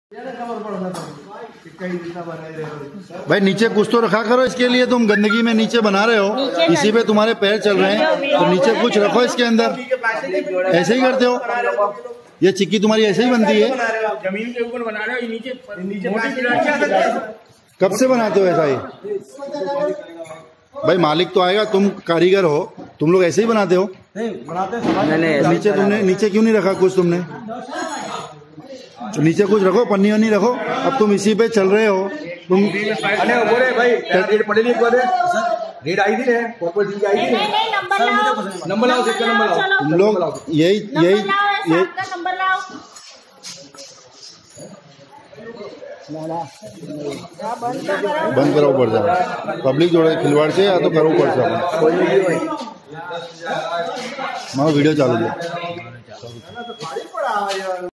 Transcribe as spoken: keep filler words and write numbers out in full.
भाई नीचे कुछ तो रखा करो, इसके लिए तुम गंदगी में नीचे बना रहे हो, इसी पे तुम्हारे पैर चल रहे हैं, तो नीचे कुछ रखो इसके अंदर। ऐसे ही करते हो, ये चिक्की तुम्हारी ऐसे ही बनती है। जमीन के ऊपर बना रहे हो, नीचे नीचे कब से बनाते हो ऐसा ही? भाई मालिक तो आएगा, तुम कारीगर हो, तुम लोग ऐसे ही बनाते हो? नहीं बनाते। नीचे तुमने नीचे क्यों नहीं रखा कुछ तुमने? नीचे कुछ रखो, पन्नी वन्नी रखो। अब तुम इसी पे चल रहे हो तुम। अरे बोले भाई रेट पड़े नहीं बोले, रेट आई थी है प्रॉपर्टी आई थी। नंबर लाओ, नंबर लाओ। तुम लोग यही यही ये बंद कराओ पड़ जाओ, पब्लिक जोड़े खिलवाड़ से, या तो करो पड़ जाओ। मैं वीडियो चालू है।